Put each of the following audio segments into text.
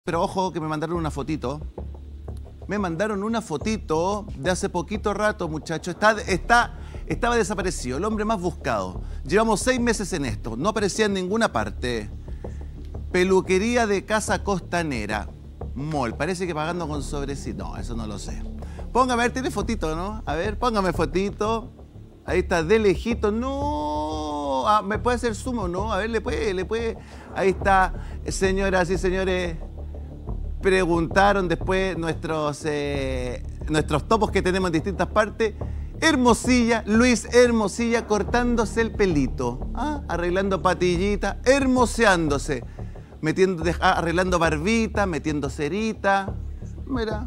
Pero ojo que me mandaron una fotito. Me mandaron una fotito de hace poquito rato, muchachos. Estaba desaparecido, el hombre más buscado. Llevamos 6 meses en esto, no aparecía en ninguna parte. Peluquería de Casa Costanera. Mall, parece que pagando con sobrecito. No, eso no lo sé. Póngame, a ver, tiene fotito, ¿no? A ver, póngame fotito. Ahí está, de lejito. No, ¿me puede hacer zoom o no? A ver, le puede. Ahí está, señoras y señores. Preguntaron después nuestros topos que tenemos en distintas partes. Hermosilla, Luis Hermosilla cortándose el pelito, arreglando patillita, hermoseándose, arreglando barbita, metiendo cerita. Mira.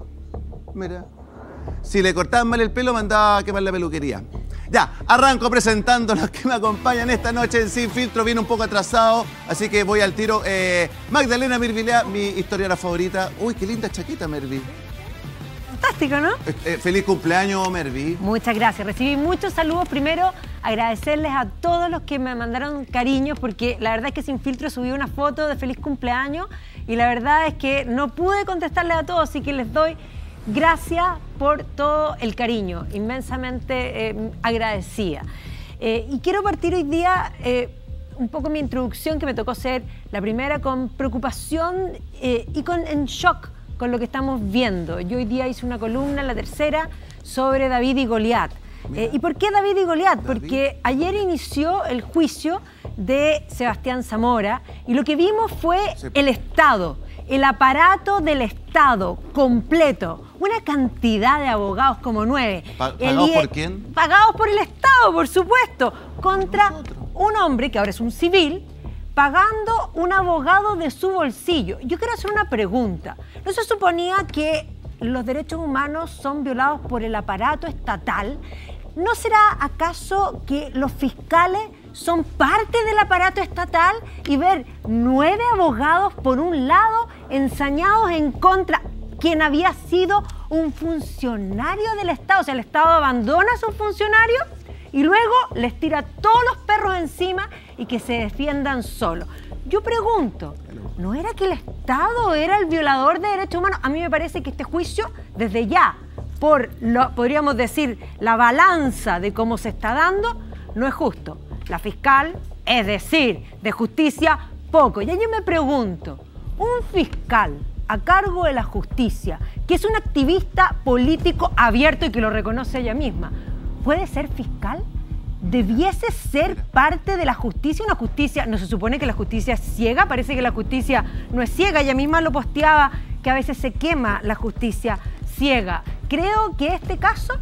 Si le cortaban mal el pelo, mandaba a quemar la peluquería. Ya, arranco presentando a los que me acompañan esta noche en Sin Filtro. Viene un poco atrasado, así que voy al tiro. Magdalena Mirvilea, mi historiadora favorita. Uy, qué linda chaqueta, Mervi. Fantástico, ¿no? Feliz cumpleaños, Mervi. Muchas gracias. Recibí muchos saludos. Primero, agradecerles a todos los que me mandaron cariños, porque la verdad es que Sin Filtro subí una foto de feliz cumpleaños y la verdad es que no pude contestarles a todos, así que les doy gracias por todo el cariño, inmensamente agradecida. Y quiero partir hoy día un poco mi introducción, que me tocó ser la primera con preocupación y en shock con lo que estamos viendo. Yo hoy día hice una columna, la tercera, sobre David y Goliat. ¿Y por qué David y Goliat? Porque ayer inició el juicio de Sebastián Zamora y lo que vimos fue el Estado, el aparato del Estado completo, una cantidad de abogados como 9. ¿Pagados por quién? Pagados por el Estado, por supuesto, contra un hombre que ahora es un civil, pagando un abogado de su bolsillo. Yo quiero hacer una pregunta. ¿No se suponía que los derechos humanos son violados por el aparato estatal? ¿No será acaso que los fiscales son parte del aparato estatal y ver 9 abogados por un lado ensañados en contra quien había sido un funcionario del Estado? O sea, el Estado abandona a sus funcionarios y luego les tira todos los perros encima y que se defiendan solos. Yo pregunto, ¿no era que el Estado era el violador de derechos humanos? A mí me parece que este juicio, desde ya, podríamos decir, la balanza de cómo se está dando, no es justo. La fiscal, es decir, de justicia, poco. Y ahí yo me pregunto, un fiscal a cargo de la justicia, que es un activista político abierto y que lo reconoce ella misma, ¿puede ser fiscal? ¿Debiese ser parte de la justicia? Una justicia, ¿no se supone que la justicia es ciega? Parece que la justicia no es ciega. Ella misma lo posteaba, que a veces se quema la justicia ciega. Creo que este caso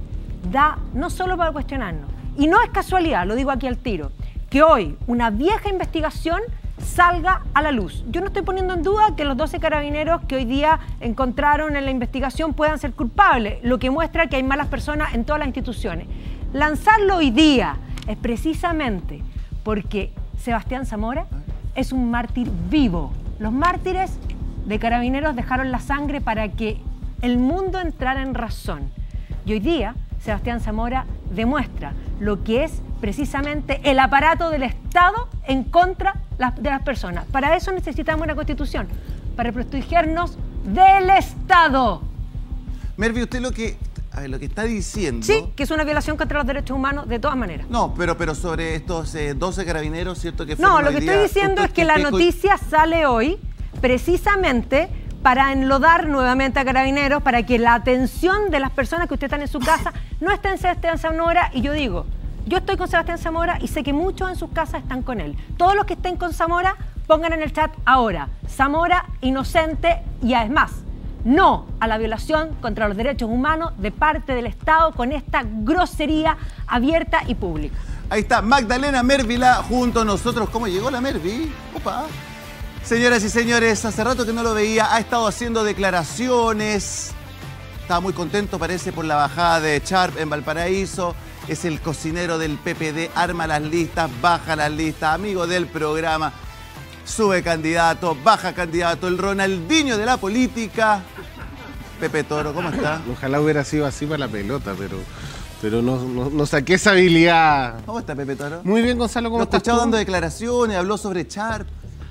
da no solo para cuestionarnos, y no es casualidad, lo digo aquí al tiro, que hoy una vieja investigación salga a la luz. Yo no estoy poniendo en duda que los 12 carabineros que hoy día encontraron en la investigación puedan ser culpables, lo que muestra que hay malas personas en todas las instituciones. Lanzarlo hoy día es precisamente porque Sebastián Zamora es un mártir vivo. Los mártires de carabineros dejaron la sangre para que el mundo entrara en razón. Y hoy día Sebastián Zamora demuestra lo que es precisamente el aparato del Estado en contra de las personas. Para eso necesitamos una Constitución, para protegernos del Estado. Mervi, usted lo que está diciendo... Sí, que es una violación contra los derechos humanos de todas maneras. No, pero sobre estos 12 carabineros, ¿cierto? No, lo que estoy diciendo es que la noticia sale hoy precisamente para enlodar nuevamente a carabineros, para que la atención de las personas que usted están en su casa no esté en Sebastián Zamora. Y yo digo, yo estoy con Sebastián Zamora y sé que muchos en sus casas están con él. Todos los que estén con Zamora, pongan en el chat ahora, Zamora inocente, y además, no a la violación contra los derechos humanos de parte del Estado con esta grosería abierta y pública. Ahí está Magdalena Mirvilea junto a nosotros. ¿Cómo llegó la Mervi? Opa. Señoras y señores, hace rato que no lo veía, ha estado haciendo declaraciones. Estaba muy contento, parece, por la bajada de Sharp en Valparaíso. Es el cocinero del PPD, arma las listas, baja las listas, amigo del programa. Sube candidato, baja candidato, el Ronaldinho de la política. Pepe Toro, ¿cómo está? Ojalá hubiera sido así para la pelota, pero no saqué esa habilidad. ¿Cómo está Pepe Toro? Muy bien, Gonzalo, ¿cómo estás tú? Lo he escuchado dando declaraciones, habló sobre Sharp.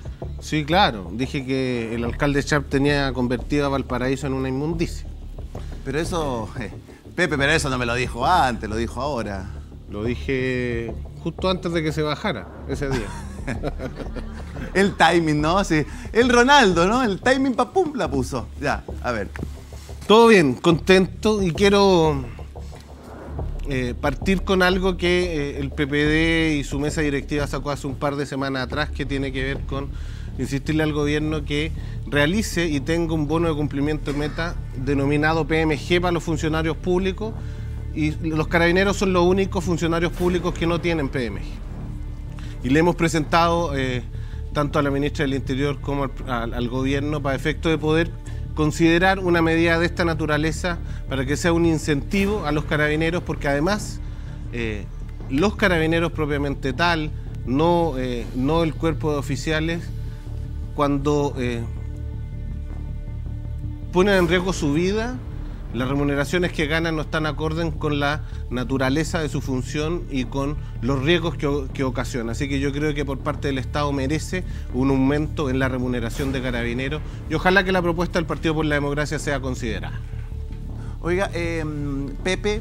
Sí, claro. Dije que el alcalde Sharp tenía convertido a Valparaíso en una inmundicia. Pero eso, Pepe, pero eso no me lo dijo antes, lo dijo ahora. Lo dije justo antes de que se bajara ese día. El timing, ¿no? Sí. El Ronaldo, ¿no? El timing, pum, la puso. Ya, a ver. Todo bien, contento, y quiero partir con algo que el PPD y su mesa directiva sacó hace un par de semanas atrás, que tiene que ver con insistirle al gobierno que realice y tenga un bono de cumplimiento de meta denominado PMG para los funcionarios públicos, y los carabineros son los únicos funcionarios públicos que no tienen PMG. Y le hemos presentado tanto a la ministra del Interior como al gobierno para efecto de poder considerar una medida de esta naturaleza para que sea un incentivo a los carabineros, porque además los carabineros propiamente tal, no el cuerpo de oficiales, cuando ponen en riesgo su vida, las remuneraciones que ganan no están acordes con la naturaleza de su función y con los riesgos que ocasiona. Así que yo creo que por parte del Estado merece un aumento en la remuneración de carabineros, y ojalá que la propuesta del Partido por la Democracia sea considerada. Oiga, Pepe,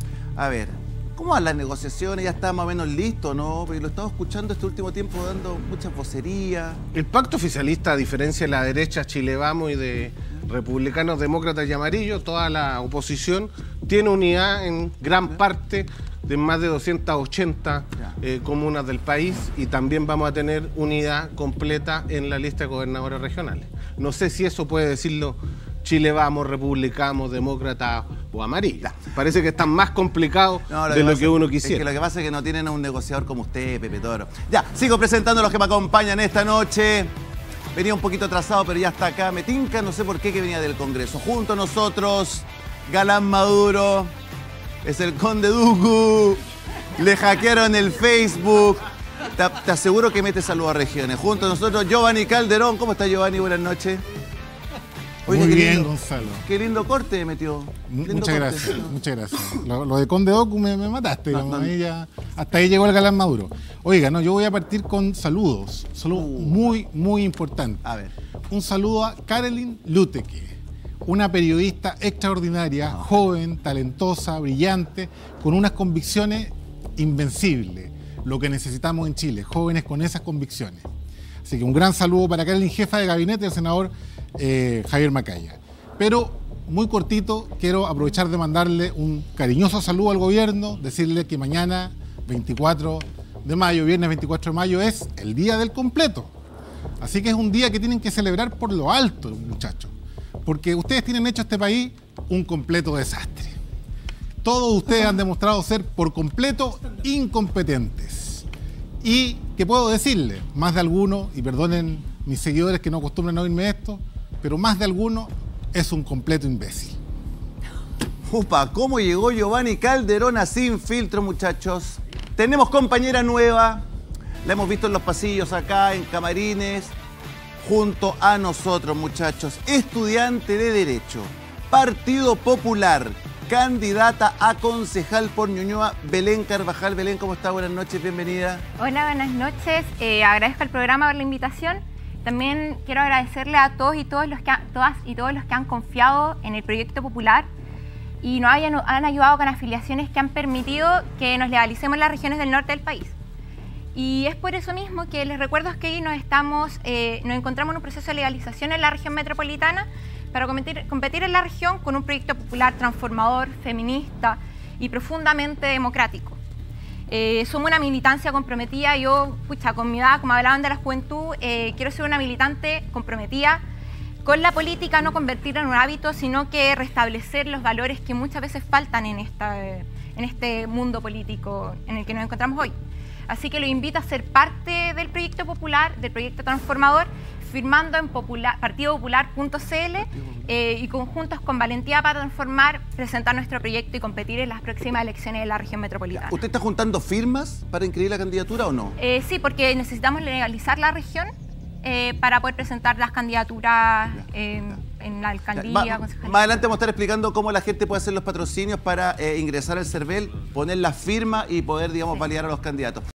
a ver, ¿cómo van las negociaciones? Ya está más o menos listo, ¿no? Porque lo he estado escuchando este último tiempo dando muchas vocerías. El pacto oficialista, a diferencia de la derecha Chile Vamos y de republicanos, demócratas y amarillos, toda la oposición tiene unidad en gran parte de más de 280 comunas del país, y también vamos a tener unidad completa en la lista de gobernadores regionales. No sé si eso puede decirlo Chile Vamos, republicanos, demócratas o amarillos. Parece que están más complicados de lo que uno quisiera. Es que lo que pasa es que no tienen a un negociador como usted, Pepe Toro. Ya, sigo presentando a los que me acompañan esta noche. Venía un poquito atrasado, pero ya está acá. Me tinca, no sé por qué, que venía del Congreso. Junto a nosotros, Galán Maduro, es el Conde Duku. Le hackearon el Facebook. Te aseguro que mete saludos a regiones. Junto a nosotros, Giovanni Calderón. ¿Cómo está, Giovanni? Buenas noches. Oiga, muy bien, lindo, Gonzalo. Qué lindo corte metió. Muchas gracias, muchas gracias. Lo de Conde Docu me mataste. Hasta ahí llegó el Galán Maduro. Oiga, no, yo voy a partir con saludos. Muy, muy importantes. A ver. Un saludo a Karelin Luteque, una periodista extraordinaria, joven, talentosa, brillante, con unas convicciones invencibles. Lo que necesitamos en Chile, jóvenes con esas convicciones. Así que un gran saludo para Karelin, jefa de gabinete del senador Javier Macaya. Pero, muy cortito, quiero aprovechar de mandarle un cariñoso saludo al gobierno, decirle que mañana, 24 de mayo, viernes 24 de mayo, es el día del completo. Así que es un día que tienen que celebrar por lo alto, muchachos, porque ustedes tienen hecho este país un completo desastre. Todos ustedes han demostrado ser por completo incompetentes. Y, ¿qué puedo decirle? Más de alguno, y perdonen mis seguidores que no acostumbran a oírme esto, pero más de alguno es un completo imbécil. Upa, ¿cómo llegó Giovanni Calderón a Sin Filtro, muchachos? Tenemos compañera nueva, la hemos visto en los pasillos acá, en camarines, junto a nosotros, muchachos. Estudiante de Derecho, Partido Popular, candidata a concejal por Ñuñoa, Belén Carvajal. Belén, ¿cómo está? Buenas noches, bienvenida. Hola, buenas noches. Agradezco al programa por la invitación. También quiero agradecerle a todos y todos los que han confiado en el proyecto popular y nos han ayudado con afiliaciones que han permitido que nos legalicemos en las regiones del norte del país. Y es por eso mismo que les recuerdo que hoy nos encontramos en un proceso de legalización en la región metropolitana para competir en la región con un proyecto popular transformador, feminista y profundamente democrático. Somos una militancia comprometida. Yo, con mi edad, como hablaban de la juventud, quiero ser una militante comprometida con la política, no convertirla en un hábito, sino que restablecer los valores que muchas veces faltan en este mundo político en el que nos encontramos hoy. Así que los invito a ser parte del proyecto popular, del proyecto transformador, firmando en partidopopular.cl y conjuntos con valentía para transformar, presentar nuestro proyecto y competir en las próximas elecciones de la región metropolitana. ¿Usted está juntando firmas para inscribir la candidatura o no? Sí, porque necesitamos legalizar la región para poder presentar las candidaturas en la alcaldía, concejalía. Más adelante vamos a estar explicando cómo la gente puede hacer los patrocinios para ingresar al CERVEL, poner la firma y poder, digamos, validar a los candidatos.